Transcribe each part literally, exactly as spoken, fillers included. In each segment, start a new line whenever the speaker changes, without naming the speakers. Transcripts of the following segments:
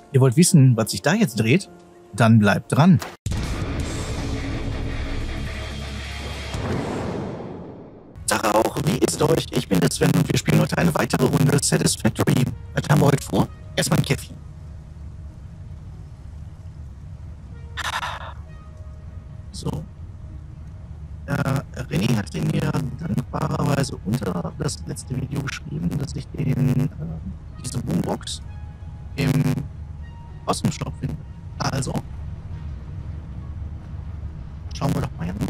Ihr wollt wissen, was sich da jetzt dreht? Dann bleibt dran. Tag auch, wie ist euch? Ich bin der Sven und wir spielen heute eine weitere Runde Satisfactory. Was haben wir heute vor? Erstmal ein Käffchen. So. Äh, René hat den mir dankbarerweise unter das letzte Video geschrieben, dass ich den, äh, diese Boombox im Awesome Shop finde. Also, schauen wir doch mal hin.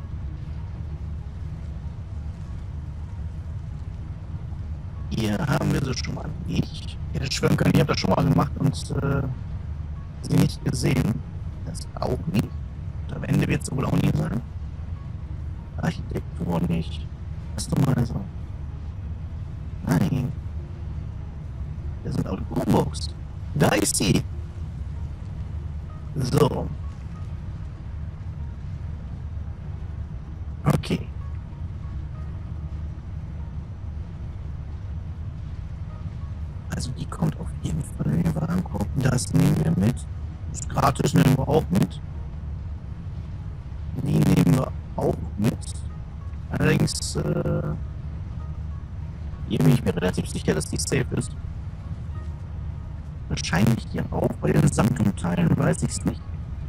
Hier haben wir sie schon mal nicht. Ich hätte schwören können, ich habe das schon mal gemacht und äh, sie nicht gesehen. Das auch nicht. Und am Ende wird es wohl auch nie sein. Architektur nicht. Was du mal so. Nein. Das sind auch die Boombox. Da ist sie. So. Okay. Also die kommt auf jeden Fall in den Warenkorb. Das nehmen wir mit. Das gratis nehmen wir auch mit. Die nehmen wir auch mit. Allerdings äh, hier bin ich mir relativ sicher, dass die safe ist. Wahrscheinlich hier auch. Bei den Sammlungsteilen weiß ich es nicht.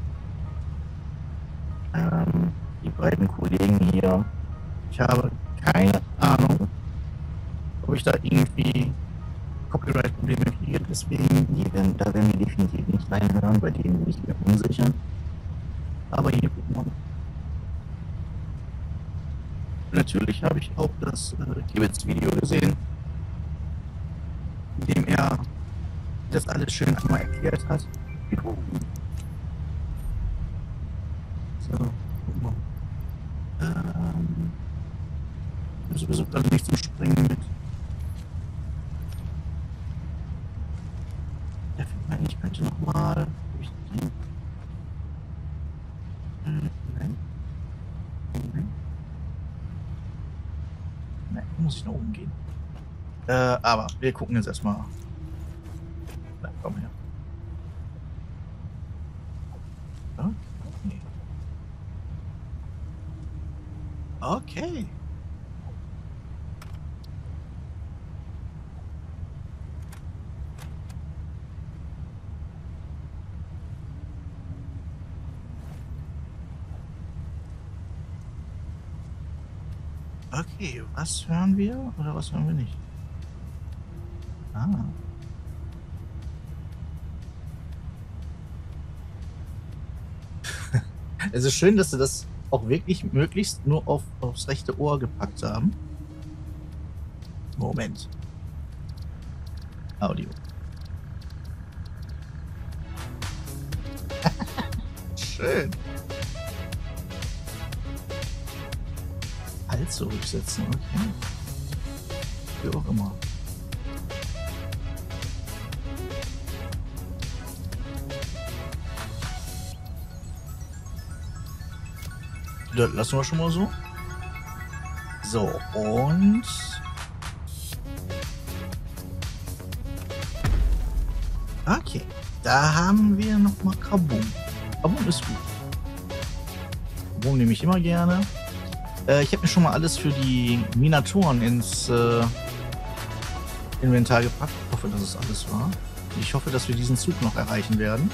Ähm, die beiden Kollegen hier. Ich habe keine Ahnung, ob ich da irgendwie Copyright-Probleme kriege. Deswegen, die werden, da werden wir definitiv nicht reinhören. Bei denen bin ich mir unsicher. Aber hier gucken wir mal. Natürlich habe ich auch das äh, Kibitz-Video gesehen, in dem er das alles schön einmal erklärt hat. So, gucken wir. Ähm, also versucht also nicht zum Springen mit. Der Film, ich könnte nochmal durchgehen. Hm, nein. Nein. Nein, muss ich nach oben gehen. Äh, aber wir gucken jetzt erstmal. Na, komm her. Ja? Nee. Okay. Okay, was hören wir oder was hören wir nicht? Ah. Es ist schön, dass sie das auch wirklich möglichst nur auf, aufs rechte Ohr gepackt haben. Moment. Audio. Schön. Halt zurücksetzen, okay. Wie auch immer. Das lassen wir schon mal so. So, und... Okay, da haben wir nochmal Kaboom. Kaboom ist gut. Kaboom nehme ich immer gerne. Äh, ich habe mir schon mal alles für die Minatoren ins äh, Inventar gepackt. Ich hoffe, dass es alles war. Ich hoffe, dass wir diesen Zug noch erreichen werden.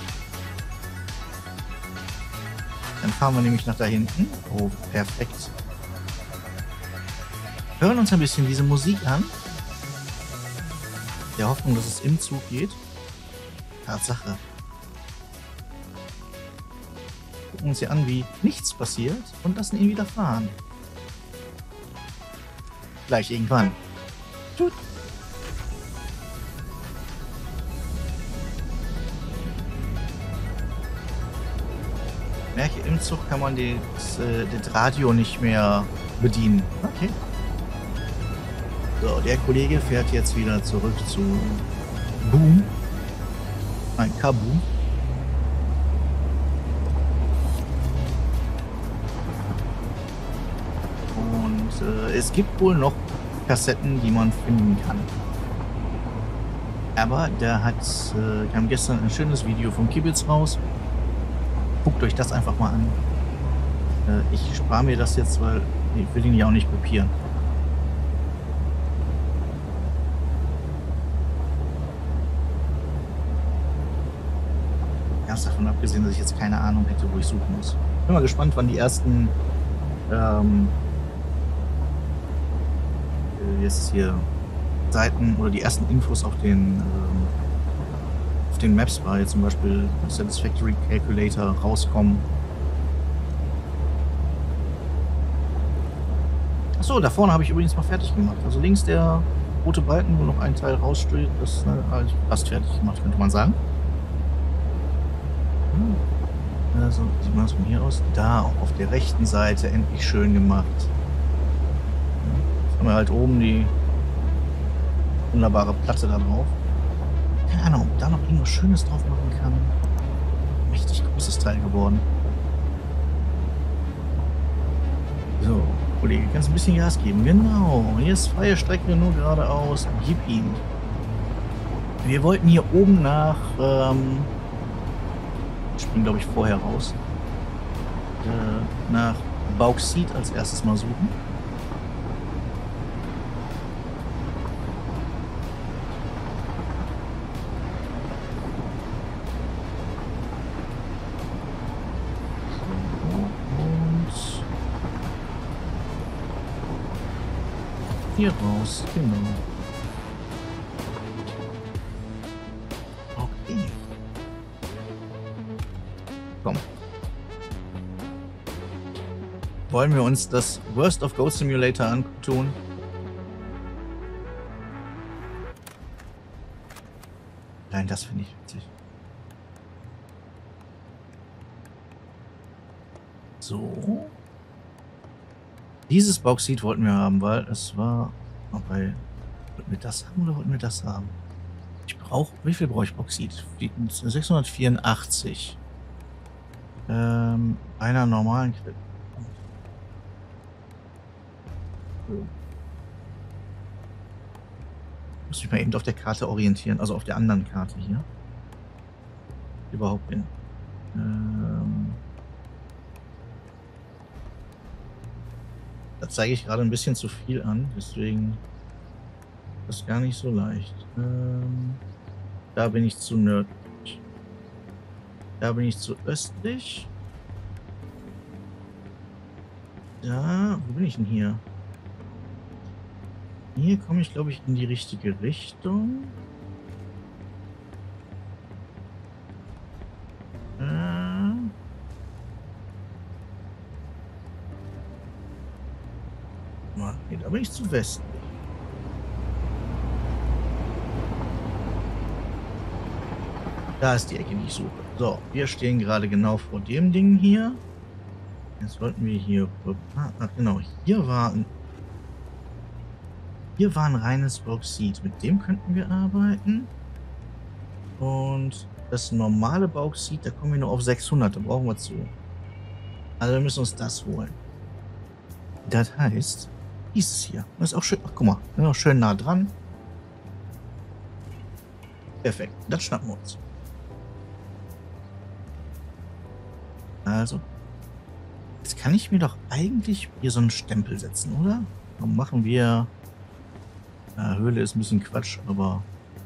Dann fahren wir nämlich nach da hinten. Oh, perfekt. Hören uns ein bisschen diese Musik an. Der Hoffnung, dass es im Zug geht. Tatsache. Gucken uns hier an, wie nichts passiert und lassen ihn wieder fahren. Gleich irgendwann. Tschüss. Ich merke, im Zug kann man das, äh, das Radio nicht mehr bedienen. Okay. So, der Kollege fährt jetzt wieder zurück zu Boom. Ein Kaboom. Und äh, es gibt wohl noch Kassetten, die man finden kann. Aber da hat, äh, kam gestern ein schönes Video vom Kibitz raus. Guckt euch das einfach mal an. Äh, ich spare mir das jetzt, weil ich will ihn ja auch nicht kopieren. Ganz davon abgesehen, dass ich jetzt keine Ahnung hätte, wo ich suchen muss. Bin mal gespannt, wann die ersten ähm, jetzt hier Seiten oder die ersten Infos auf den ähm, auf den Maps war, jetzt zum Beispiel Satisfactory Calculator rauskommen. Achso, da vorne habe ich übrigens mal fertig gemacht. Also links der rote Balken, wo noch ein Teil raussteht, das ne, also fast fertig gemacht, könnte man sagen. Also sieht man das von hier aus. Da auch auf der rechten Seite endlich schön gemacht. Jetzt haben wir halt oben die wunderbare Platte da drauf. Keine Ahnung, ob da noch irgendwas Schönes drauf machen kann. Mächtig großes Teil geworden. So, Kollege, kannst du ein bisschen Gas geben? Genau, hier ist freie Strecke, nur geradeaus. Gib ihn. Wir wollten hier oben nach, ähm, ich spring glaube ich vorher raus, äh, nach Bauxit als erstes mal suchen. Hier raus, genau. Okay. Komm. Wollen wir uns das Worst of Goat Simulator antun? Nein, das finde ich witzig. So. Dieses Bauxit wollten wir haben, weil es war... Wobei, wollten wir das haben oder wollten wir das haben? Ich brauche... Wie viel brauche ich Bauxit? sechshundertvierundachtzig. Ähm, einer normalen Quelle. So. Muss ich mal eben auf der Karte orientieren, also auf der anderen Karte hier. Überhaupt bin. Ähm... Da zeige ich gerade ein bisschen zu viel an, deswegen ist das gar nicht so leicht. Ähm, da bin ich zu nördlich. Da bin ich zu östlich. Da, wo bin ich denn hier? Hier komme ich, glaube ich, in die richtige Richtung. Da bin ich zu Westen. Da ist die Ecke, die ich suche. So, wir stehen gerade genau vor dem Ding hier. Jetzt wollten wir hier... Ah, genau, hier war ein... Hier war ein reines Bauxit. Mit dem könnten wir arbeiten. Und das normale Bauxit, da kommen wir nur auf sechshundert. Da brauchen wir zu. Also wir müssen uns das holen. Das heißt... Dieses hier. Das ist auch schön. Ach, guck mal. Auch schön nah dran. Perfekt. Das schnappen wir uns. Also. Jetzt kann ich mir doch eigentlich hier so einen Stempel setzen, oder? Warum machen wir... Ja, Höhle ist ein bisschen Quatsch, aber...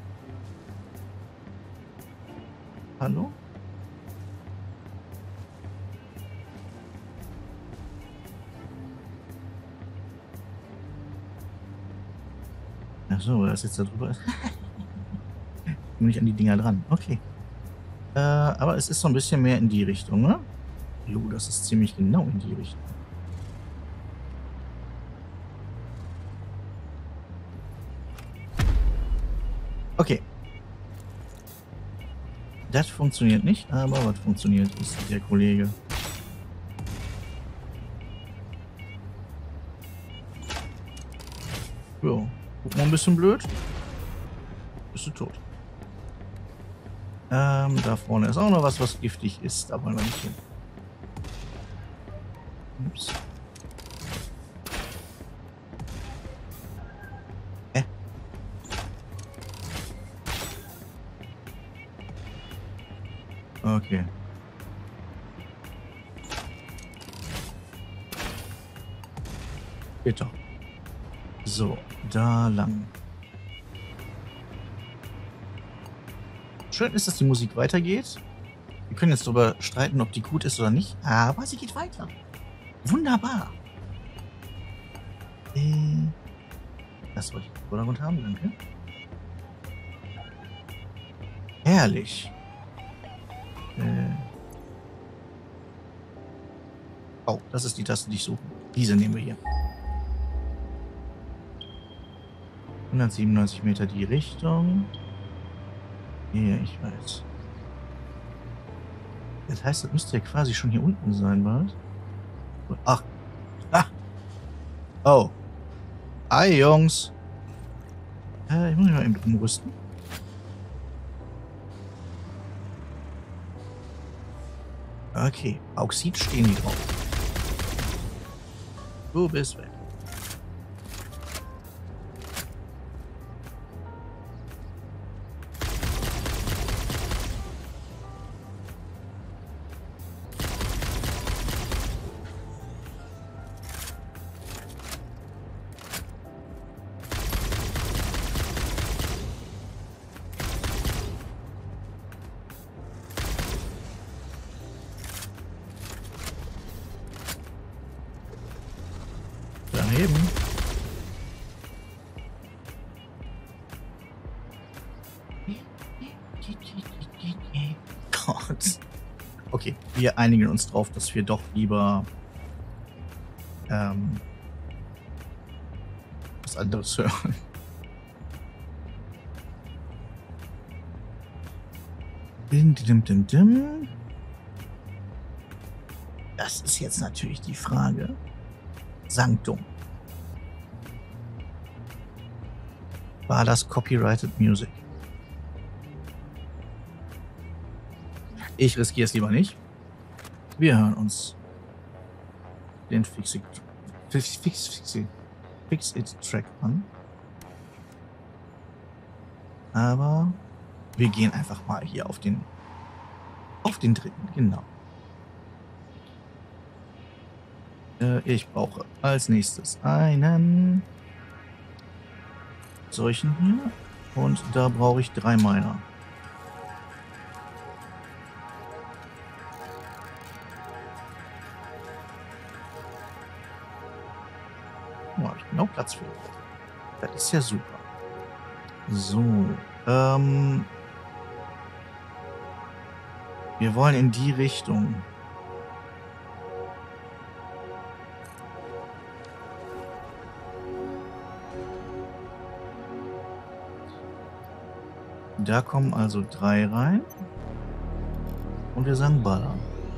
Hallo? Achso, das jetzt da drüber ist. Bin ich an die Dinger dran. Okay. Äh, aber es ist so ein bisschen mehr in die Richtung, ne? Jo, das ist ziemlich genau in die Richtung. Okay. Das funktioniert nicht, aber was funktioniert ist der Kollege. Jo. Guck mal, ein bisschen blöd. Bist du tot. Ähm, da vorne ist auch noch was, was giftig ist. Da wollen wir nicht hin. Ups. Hä? Okay. Geht doch. So, da lang. Schön ist, dass die Musik weitergeht. Wir können jetzt darüber streiten, ob die gut ist oder nicht, aber sie geht weiter. Wunderbar. Äh, das wollte ich im Vordergrund haben, danke. Herrlich. Äh. Oh, das ist die Taste, die ich suche. Diese nehmen wir hier. hundertsiebenundneunzig Meter die Richtung. Ja, ich weiß. Das heißt, das müsste ja quasi schon hier unten sein, bald. Ach. Ah. Oh. Hi, Jungs. Äh, ich muss mich mal eben umrüsten. Okay. Auxid stehen die drauf. Du bist weg. Daneben. Gott. Okay, wir einigen uns drauf, dass wir doch lieber ähm, was anderes hören. Dim, dim, dim, dim. Das ist jetzt natürlich die Frage. Sanctum. War das Copyrighted Music? Ich riskiere es lieber nicht. Wir hören uns den Fix It, Fix, Fix, Fix It, Fix It Track an. Aber wir gehen einfach mal hier auf den auf den dritten, genau. Ich brauche als nächstes einen solchen hier und da brauche ich drei Miner. Da habe ich genau Platz für. Das ist ja super. So, ähm, wir wollen in die Richtung. Da kommen also drei rein. Und wir sagen ballern.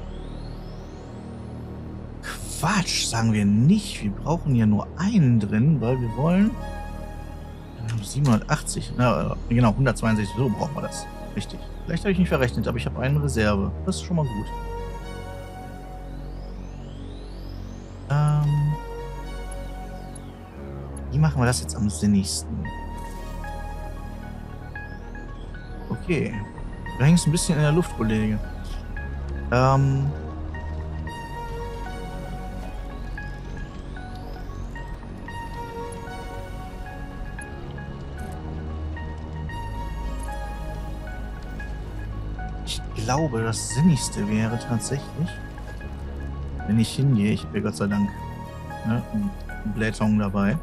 Quatsch, sagen wir nicht. Wir brauchen ja nur einen drin, weil wir wollen siebenhundertachtzig. Na, genau, hundertzweiundsechzig. So brauchen wir das. Richtig. Vielleicht habe ich nicht verrechnet, aber ich habe eine Reserve. Das ist schon mal gut. Ähm, wie machen wir das jetzt am sinnigsten? Okay. Du hängst ein bisschen in der Luft, Kollege. Ähm. Ich glaube, das Sinnigste wäre tatsächlich, wenn ich hingehe, ich habe ja Gott sei Dank ne, einen Blähton dabei.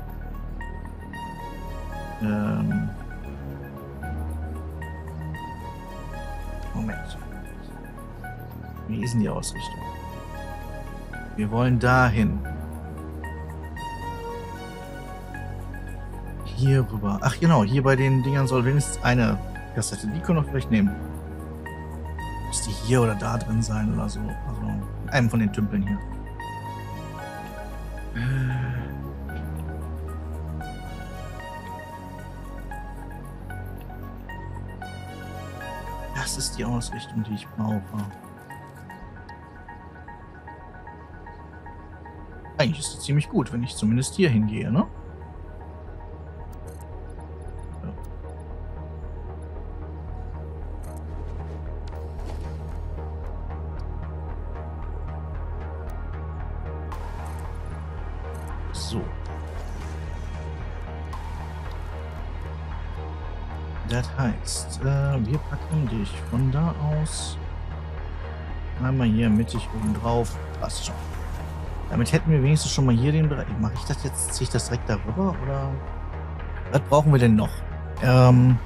Ähm. Moment. Wie ist denn die Ausrichtung? Wir wollen dahin. Hier rüber. Ach genau, hier bei den Dingern soll wenigstens eine Kassette. Die können wir vielleicht nehmen. Müsste hier oder da drin sein oder so. Also in einem von den Tümpeln hier. Das ist die Ausrichtung, die ich brauche. Eigentlich ist es ziemlich gut, wenn ich zumindest hier hingehe, ne? Ja. So. Das heißt, äh, wir packen dich von da aus einmal hier mittig oben drauf. Passt schon. Damit hätten wir wenigstens schon mal hier den Bereich. Mache ich das jetzt? Ziehe ich das direkt darüber? Oder was brauchen wir denn noch? Ähm,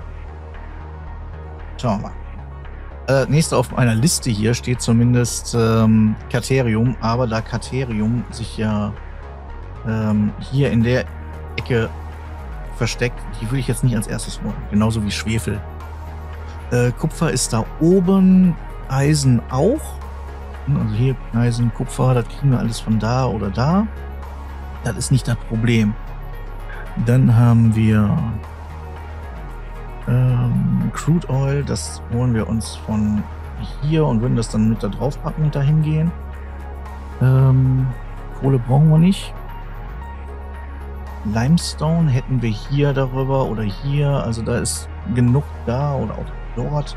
schauen wir mal. Äh, nächste auf meiner Liste hier steht zumindest ähm, Katerium, aber da Katerium sich ja ähm, hier in der Ecke versteckt, die würde ich jetzt nicht als erstes holen. Genauso wie Schwefel. Äh, Kupfer ist da oben, Eisen auch. Also hier Eisen, Kupfer, das kriegen wir alles von da oder da. Das ist nicht das Problem. Dann haben wir ähm, Crude Oil, das holen wir uns von hier und würden das dann mit da drauf packen und dahin gehen. Ähm, Kohle brauchen wir nicht. Limestone hätten wir hier darüber oder hier, also da ist genug da oder auch dort.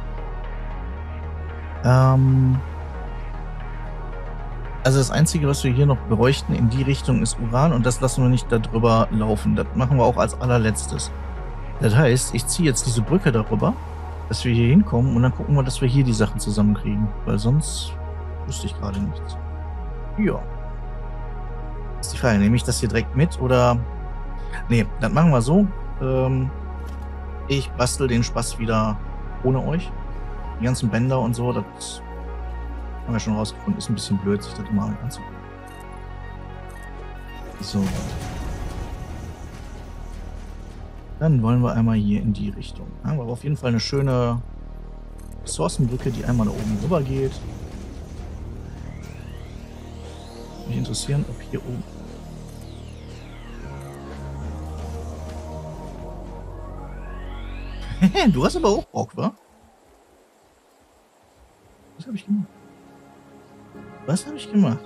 Ähm, also das Einzige, was wir hier noch bräuchten in die Richtung ist Uran und das lassen wir nicht darüber laufen. Das machen wir auch als allerletztes. Das heißt, ich ziehe jetzt diese Brücke darüber, dass wir hier hinkommen und dann gucken wir, dass wir hier die Sachen zusammenkriegen, weil sonst wüsste ich gerade nichts. Ja. Das ist die Frage, nehme ich das hier direkt mit oder... Nee, das machen wir so. Ähm, ich bastel den Spaß wieder ohne euch. Die ganzen Bänder und so, das haben wir schon rausgefunden. Ist ein bisschen blöd, sich das immer anzugucken. So. Dann wollen wir einmal hier in die Richtung. Da haben wir auf jeden Fall eine schöne Ressourcenbrücke, die einmal da oben rüber geht. Mich interessieren, ob hier oben... Du hast aber auch Bock, wa? Was habe ich gemacht? Was habe ich gemacht?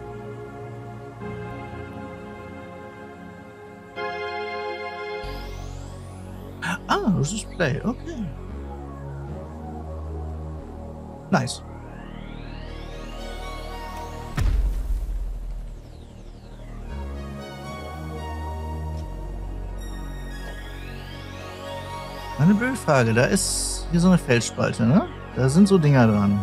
Ah, das ist Play, okay. Nice. Eine blöde Frage, da ist hier so eine Felsspalte, ne? Da sind so Dinger dran.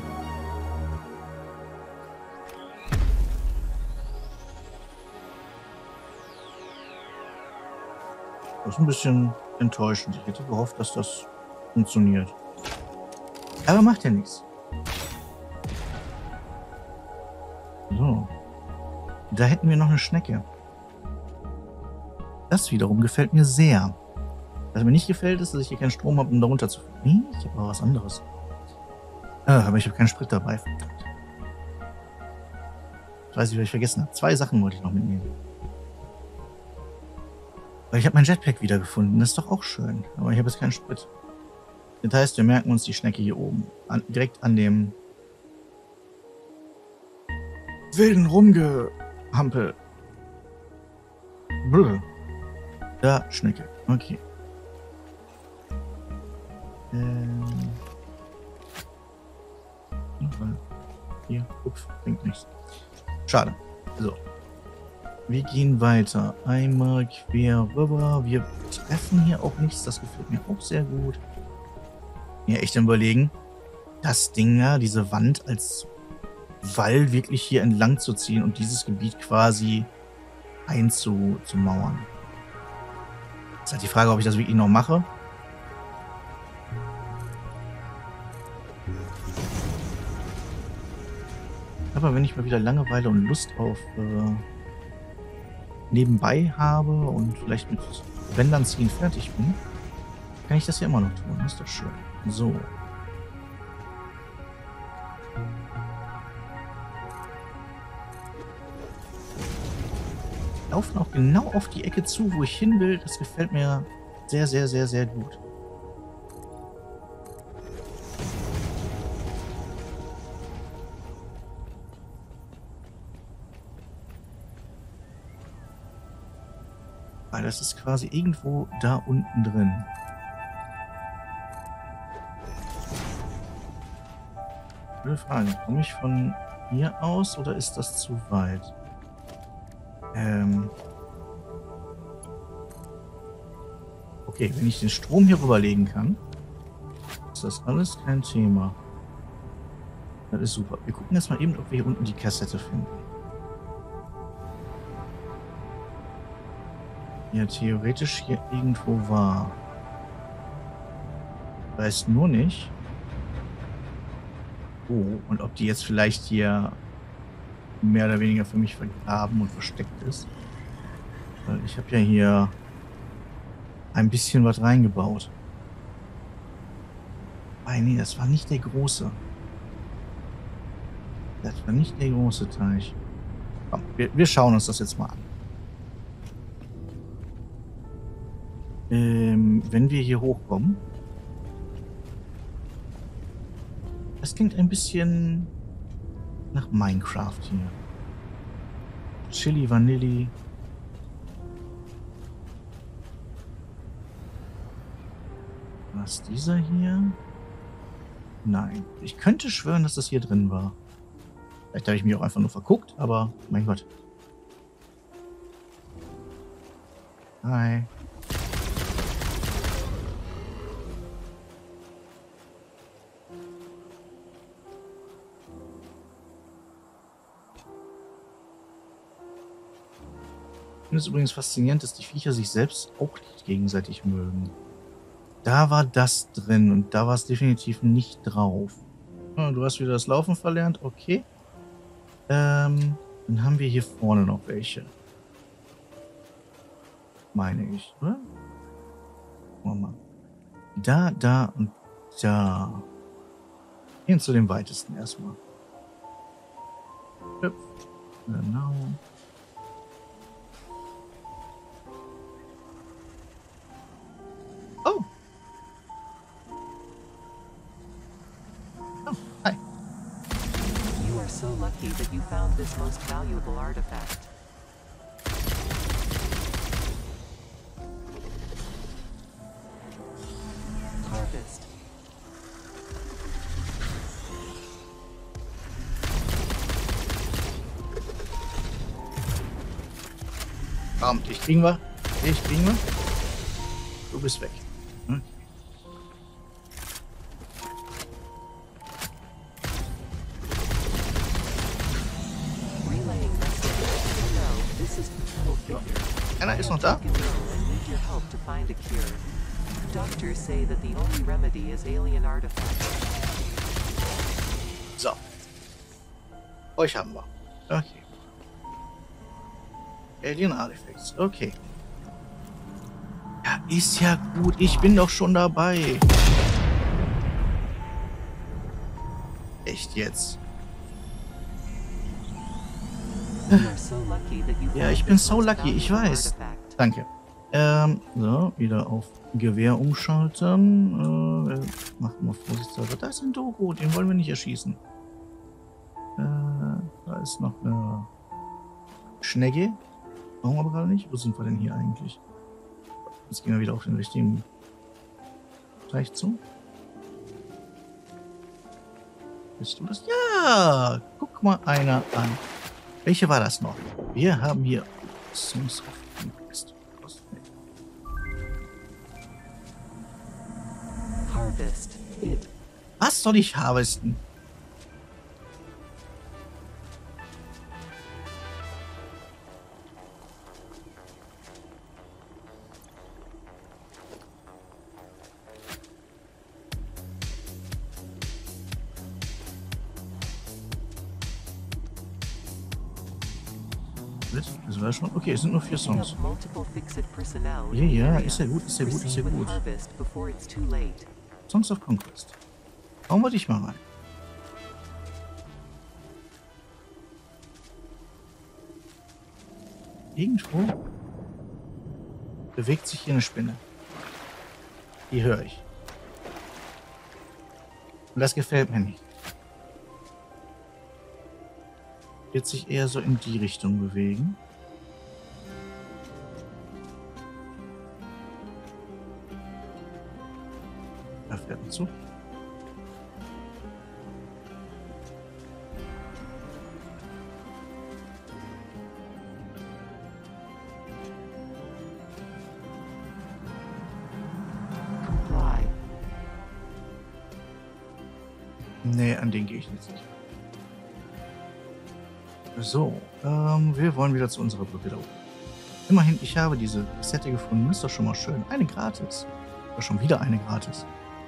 Das ist ein bisschen enttäuschend. Ich hätte gehofft, dass das funktioniert. Aber macht ja nichts. So. Da hätten wir noch eine Schnecke. Das wiederum gefällt mir sehr. Was mir nicht gefällt, ist, dass ich hier keinen Strom habe, um da runter zu fahren. Nee, ich habe aber was anderes. Ah, aber ich habe keinen Sprit dabei. Ich weiß nicht, was ich vergessen habe. Zwei Sachen wollte ich noch mitnehmen. Weil ich habe mein Jetpack wiedergefunden. Das ist doch auch schön. Aber ich habe jetzt keinen Sprit. Das heißt, wir merken uns die Schnecke hier oben. An, direkt an dem wilden Rumgehampel. Brr. Da, Schnecke. Okay. Ähm. Hier, ups, bringt nichts. Schade. So. Wir gehen weiter. Einmal quer rüber. Wir treffen hier auch nichts. Das gefällt mir auch sehr gut. Ja, echt überlegen, das Ding ja, diese Wand als Wall wirklich hier entlang zu ziehen und dieses Gebiet quasi einzumauern. Ist halt die Frage, ob ich das wirklich noch mache. Aber wenn ich mal wieder Langeweile und Lust auf äh, nebenbei habe und vielleicht mit Bändern ziehen fertig bin, kann ich das ja immer noch tun. Das ist doch schön. So. Laufen auch genau auf die Ecke zu, wo ich hin will. Das gefällt mir sehr, sehr, sehr, sehr gut. Weil das ist quasi irgendwo da unten drin. Blöde Frage. Komme ich von hier aus oder ist das zu weit? Ähm. Okay, wenn ich den Strom hier rüberlegen kann, ist das alles kein Thema. Das ist super. Wir gucken jetzt mal eben, ob wir hier unten die Kassette finden. Ja, theoretisch hier irgendwo war. Weiß nur nicht, wo und ob die jetzt vielleicht hier mehr oder weniger für mich vergraben und versteckt ist. Weil ich habe ja hier ein bisschen was reingebaut. Ah, nee, das war nicht der große. Das war nicht der große Teich. Komm, wir, wir schauen uns das jetzt mal an. Ähm, wenn wir hier hochkommen. Das klingt ein bisschen nach Minecraft hier. Chili Vanilli. Was ist dieser hier? Nein. Ich könnte schwören, dass das hier drin war. Vielleicht habe ich mich auch einfach nur verguckt, aber mein Gott. Hi. Ich finde es übrigens faszinierend, dass die Viecher sich selbst auch nicht gegenseitig mögen. Da war das drin und da war es definitiv nicht drauf. Ah, du hast wieder das Laufen verlernt, okay. Ähm, dann haben wir hier vorne noch welche. Meine ich, oder? Gucken wir mal. Da, da und da. Gehen zu dem weitesten erstmal. Genau. Oh. Oh, hi.
You are so lucky that you found this most valuable artifact. Harvest.
Komm, dich kriegen wir. Dich kriegen wir. Du bist weg. Hm?
Relaying message. No, this is Patrol Figure.
Einer ist noch da.
Take control and need your help to find a cure. Doctors say that the only remedy is alien artifacts.
So. Euch haben wir. Okay. Alien Artifacts. Okay. Ja, ist ja gut. Ich bin doch schon dabei. Echt jetzt?
You are so lucky that you
Ja,
found
ich bin
this
so
most
lucky. Ich
valuable
weiß.
artifact.
Danke. Ähm, so, wieder auf Gewehr umschalten. Äh, machen wir vorsichtshalber. Da ist ein Dogo, den wollen wir nicht erschießen. Äh, da ist noch eine Schnecke. Brauchen wir aber gerade nicht. Wo sind wir denn hier eigentlich? Jetzt gehen wir wieder auf den richtigen Teich zu. Bist du das? Ja! Guck mal einer an. Welche war das noch? Wir haben hier Songs of Conquest.
Harvest. It.
Was soll ich harvesten? Das war schon. Okay, es sind nur vier
You
Songs.
have multiple Fixit personnel
Ja,
in the
ja,
area.
ist ja gut, ist ja gut, ist ja
Proceed with
gut.
harvest before it's too late.
Songs of Conquest. Hauen wir dich mal rein. Irgendwo bewegt sich hier eine Spinne. Die höre ich. Und das gefällt mir nicht. Wird sich eher so in die Richtung bewegen. Da fährt ein Zug. Nee, an den gehe ich jetzt nicht. So, ähm, wir wollen wieder zu unserer Brücke da oben. Immerhin, ich habe diese Sette gefunden. Ist doch schon mal schön. Eine gratis. Oder schon wieder eine gratis.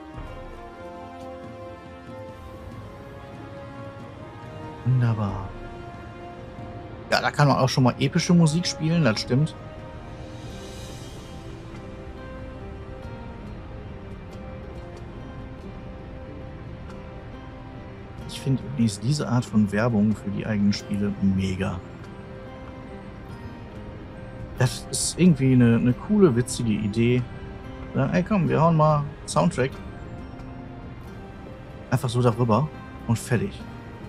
Wunderbar. Ja, da kann man auch schon mal epische Musik spielen, das stimmt. Ich finde übrigens diese Art von Werbung für die eigenen Spiele mega. Das ist irgendwie eine, eine coole, witzige Idee. Dann, ey komm, wir hauen mal Soundtrack einfach so darüber und fertig.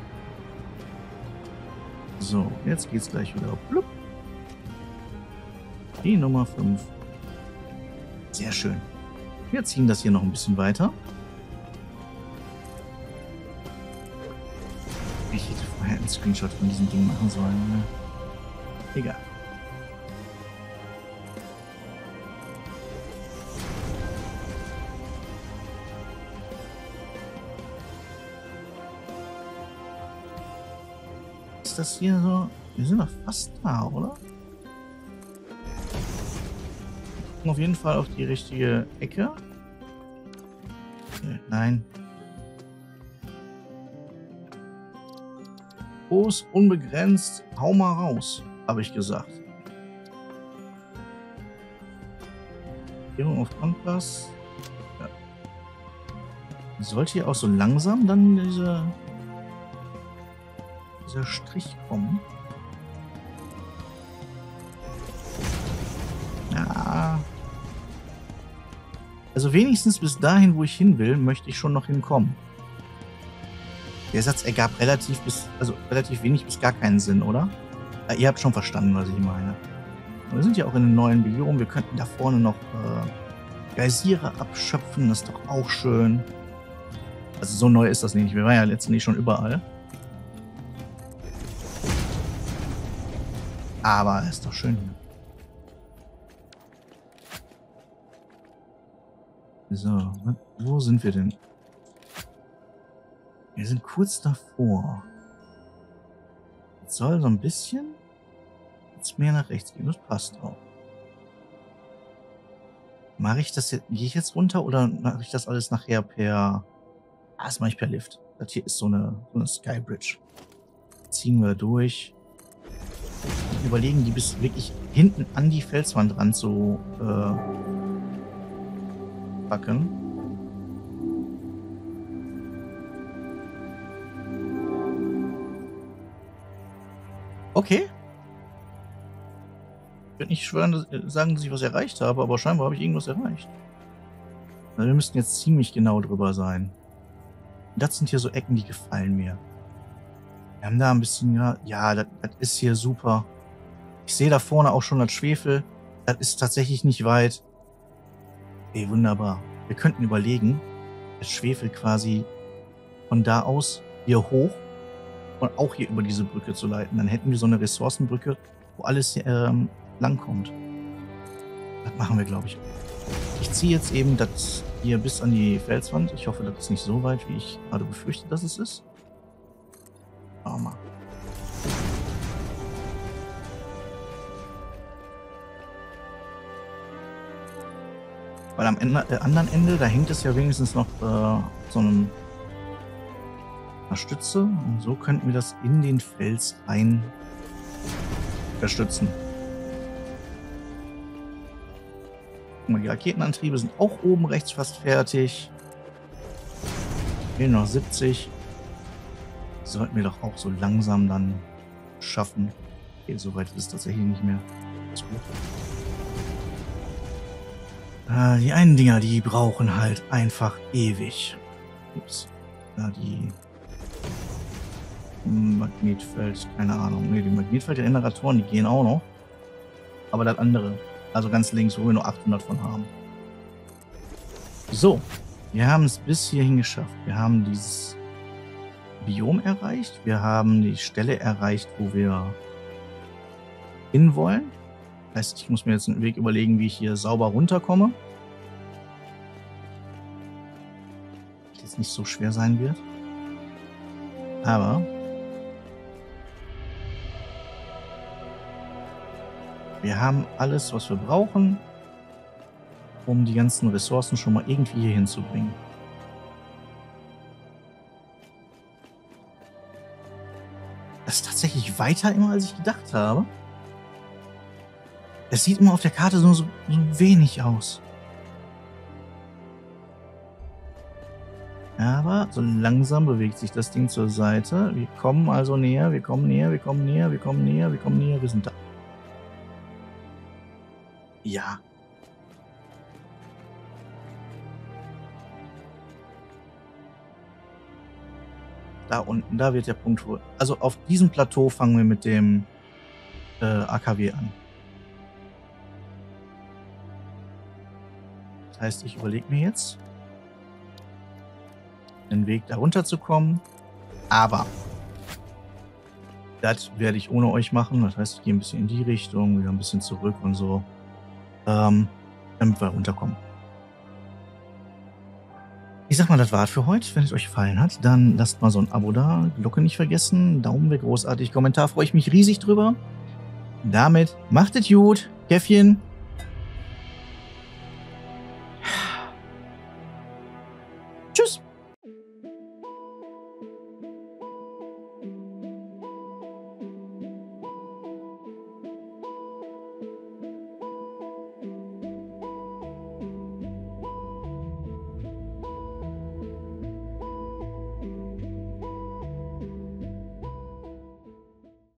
So, jetzt geht's gleich wieder. Blub. Die Nummer fünf. Sehr schön. Wir ziehen das hier noch ein bisschen weiter. Ich hätte vorher einen Screenshot von diesem Ding machen sollen. Ne? Egal. Ist das hier so? Wir sind doch fast da, oder? Auf jeden Fall auf die richtige Ecke. Okay, nein. Groß, unbegrenzt, hau mal raus, habe ich gesagt. Gehung auf Kompass. Ja. Sollte hier auch so langsam dann diese, dieser Strich kommen? Ja. Also wenigstens bis dahin, wo ich hin will, möchte ich schon noch hinkommen. Der Satz ergab relativ bis, also relativ wenig bis gar keinen Sinn, oder? Ja, ihr habt schon verstanden, was ich meine. Wir sind ja auch in einem neuen Biom. Wir könnten da vorne noch äh, Geysire abschöpfen. Das ist doch auch schön. Also so neu ist das nicht. Wir waren ja letztendlich schon überall. Aber ist doch schön hier. So, wo sind wir denn? Wir sind kurz davor. Jetzt soll so ein bisschen jetzt mehr nach rechts gehen. Das passt auch. Mache ich das jetzt? Gehe ich jetzt runter oder mache ich das alles nachher per. Ah, das mache ich per Lift. Das hier ist so eine, so eine Skybridge. Ziehen wir durch. Und überlegen, die bis wirklich hinten an die Felswand ran zu äh, packen. Okay. Ich würde nicht schwören, dass, sagen, dass ich was erreicht habe, aber scheinbar habe ich irgendwas erreicht. Also wir müssten jetzt ziemlich genau drüber sein. Das sind hier so Ecken, die gefallen mir. Wir haben da ein bisschen, ja, ja, das, das ist hier super. Ich sehe da vorne auch schon das Schwefel. Das ist tatsächlich nicht weit. Ey, wunderbar. Wir könnten überlegen, das Schwefel quasi von da aus hier hoch und auch hier über diese Brücke zu leiten. Dann hätten wir so eine Ressourcenbrücke, wo alles ähm, langkommt. Das machen wir, glaube ich. Ich ziehe jetzt eben das hier bis an die Felswand. Ich hoffe, das ist nicht so weit, wie ich gerade befürchte, dass es ist. Schauen wir mal. Weil am Ende, äh, anderen Ende, da hängt es ja wenigstens noch äh, so einem Stütze und so könnten wir das in den Fels rein unterstützen. Die Raketenantriebe sind auch oben rechts fast fertig. Hier noch siebzig. Die sollten wir doch auch so langsam dann schaffen. Okay, soweit ist es tatsächlich nicht mehr. Ist gut. Äh, die einen Dinger, die brauchen halt einfach ewig. Ups. Ja, die Magnetfeld, keine Ahnung. Ne, die Magnetfeldgeneratoren, die gehen auch noch. Aber das andere, also ganz links, wo wir nur achthundert von haben. So, wir haben es bis hierhin geschafft. Wir haben dieses Biom erreicht. Wir haben die Stelle erreicht, wo wir hin wollen. Das heißt, ich muss mir jetzt einen Weg überlegen, wie ich hier sauber runterkomme. Was jetzt nicht so schwer sein wird. Aber wir haben alles, was wir brauchen, um die ganzen Ressourcen schon mal irgendwie hier hinzubringen. Das ist tatsächlich weiter immer, als ich gedacht habe. Es sieht immer auf der Karte so, so, so wenig aus. Aber so langsam bewegt sich das Ding zur Seite. Wir kommen also näher, wir kommen näher, wir kommen näher, wir kommen näher, wir kommen näher, wir sind da. Ja. Da unten, da wird der Punkt wohl. Also auf diesem Plateau fangen wir mit dem äh, A K W an. Das heißt, ich überlege mir jetzt, den Weg da runter zu kommen. Aber das werde ich ohne euch machen. Das heißt, ich gehe ein bisschen in die Richtung, wieder ein bisschen zurück und so, ähm, damit wir runterkommen. Ich sag mal, das war's für heute. Wenn es euch gefallen hat, dann lasst mal so ein Abo da, Glocke nicht vergessen, Daumen wäre großartig, Kommentar freue ich mich riesig drüber. Damit macht es gut, Käffchen.